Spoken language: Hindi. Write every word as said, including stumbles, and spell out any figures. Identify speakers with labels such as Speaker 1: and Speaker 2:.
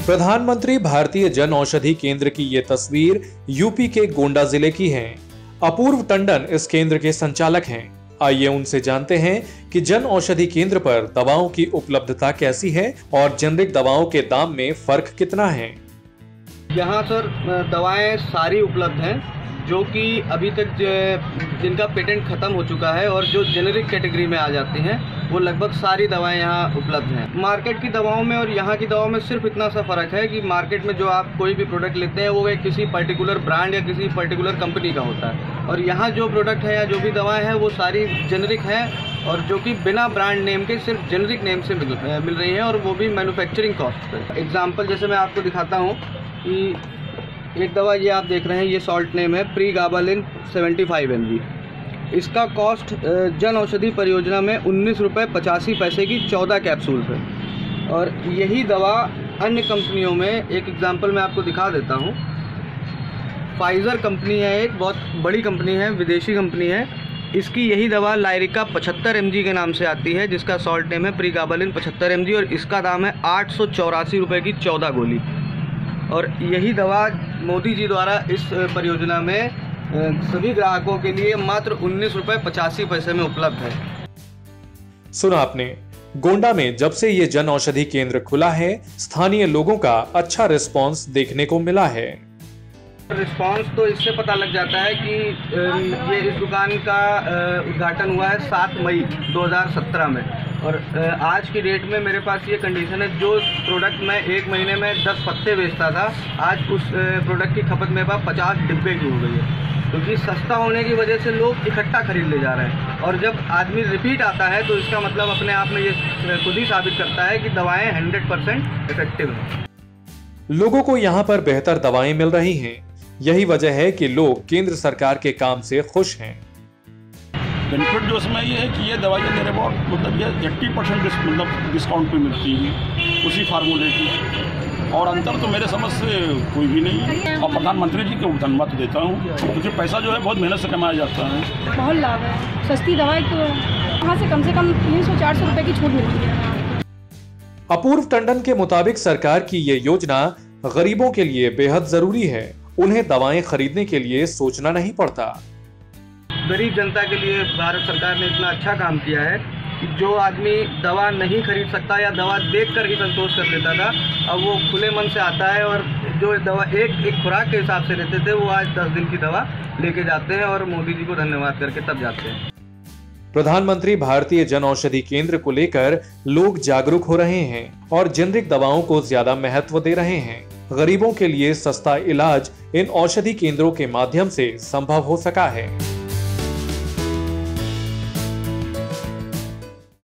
Speaker 1: प्रधानमंत्री भारतीय जन औषधि केंद्र की ये तस्वीर यूपी के गोंडा जिले की है। अपूर्व टंडन इस केंद्र के संचालक हैं। आइए उनसे जानते हैं कि जन औषधि केंद्र पर दवाओं की उपलब्धता कैसी है और जेनरिक दवाओं के दाम में फर्क कितना है।
Speaker 2: यहाँ सर दवाएं सारी उपलब्ध हैं जो कि अभी तक जिनका पेटेंट ख़त्म हो चुका है और जो जेनेरिक कैटेगरी में आ जाती हैं वो लगभग सारी दवाएं यहाँ उपलब्ध हैं। मार्केट की दवाओं में और यहाँ की दवाओं में सिर्फ इतना सा फ़र्क है कि मार्केट में जो आप कोई भी प्रोडक्ट लेते हैं वो एक किसी पर्टिकुलर ब्रांड या किसी पर्टिकुलर कंपनी का होता है और यहाँ जो प्रोडक्ट है या जो भी दवाएँ हैं वो सारी जेनेरिक हैं और जो कि बिना ब्रांड नेम के सिर्फ जेनेरिक नेम से मिल मिल रही हैं और वो भी मैन्युफैक्चरिंग कॉस्ट पर। एग्जाम्पल जैसे मैं आपको दिखाता हूँ कि एक दवा ये आप देख रहे हैं, ये सॉल्ट नेम है pregabalin seventy five M G. इसका कॉस्ट जन औषधि परियोजना में उन्नीस रुपये पचासी पैसे की चौदह कैप्सूल है और यही दवा अन्य कंपनियों में, एक एग्जांपल मैं आपको दिखा देता हूँ। फाइज़र कंपनी है, एक बहुत बड़ी कंपनी है, विदेशी कंपनी है। इसकी यही दवा लायरिका पचहत्तर एम जी के नाम से आती है जिसका सॉल्ट नेम है प्रीगाबालिन पचहत्तर एम जी और इसका दाम है आठ सौ चौरासी रुपये की चौदह गोली। और यही दवा मोदी जी द्वारा इस परियोजना में सभी ग्राहकों के लिए मात्र उन्नीस रुपये पचासी पैसे में उपलब्ध है।
Speaker 1: सुना आपने, गोंडा में जब से ये जन औषधि केंद्र खुला है स्थानीय लोगों का अच्छा रिस्पांस देखने को मिला है।
Speaker 2: रिस्पांस तो इससे पता लग जाता है कि ये इस दुकान का उद्घाटन हुआ है सात मई दो हज़ार सत्रह में और आज की डेट में मेरे पास ये कंडीशन है, जो प्रोडक्ट मैं एक महीने में दस पत्ते बेचता था आज उस प्रोडक्ट की खपत मेरे पास पचास डिब्बे की हो गई है, क्योंकि सस्ता होने की वजह से लोग इकट्ठा खरीद ले जा रहे हैं। और जब आदमी रिपीट आता है तो इसका मतलब अपने आप में ये खुद ही साबित करता है कि दवाएं हंड्रेड परसेंट इफेक्टिव हैं।
Speaker 1: लोगों को यहाँ पर बेहतर दवाएं मिल रही हैं, यही वजह है कि लोग केंद्र सरकार के काम से खुश हैं।
Speaker 3: बेनिफिट जो इसमें ये है कि ये दवाइयाँ मेरे बहुत मतलब ये अस्सी परसेंट मतलब डिस्काउंट पे मिलती है उसी फार्मूले की, और अंतर तो मेरे समझ से कोई भी नहीं है। और प्रधानमंत्री जी को धन्यवाद देता हूँ क्योंकि पैसा जो है बहुत मेहनत से कमाया जाता है।
Speaker 4: बहुत लाभ है, सस्ती दवाई तो वहाँ से कम से कम तीन सौ चार सौ रुपये की छूट मिलती है।
Speaker 1: अपूर्व टंडन के मुताबिक सरकार की ये योजना गरीबों के लिए बेहद जरूरी है। उन्हें दवाएं खरीदने के लिए सोचना नहीं पड़ता।
Speaker 2: गरीब जनता के लिए भारत सरकार ने इतना अच्छा काम किया है कि जो आदमी दवा नहीं खरीद सकता या दवा देखकर ही संतोष कर लेता था, अब वो खुले मन से आता है और जो दवा एक एक खुराक के हिसाब से लेते थे वो आज दस दिन की दवा लेके जाते हैं और मोदी जी को धन्यवाद करके तब जाते हैं।
Speaker 1: प्रधानमंत्री भारतीय जन औषधि केंद्र को लेकर लोग जागरूक हो रहे हैं और जेनरिक दवाओं को ज्यादा महत्व दे रहे हैं। गरीबों के लिए सस्ता इलाज इन औषधि केंद्रों के माध्यम से संभव हो सका है।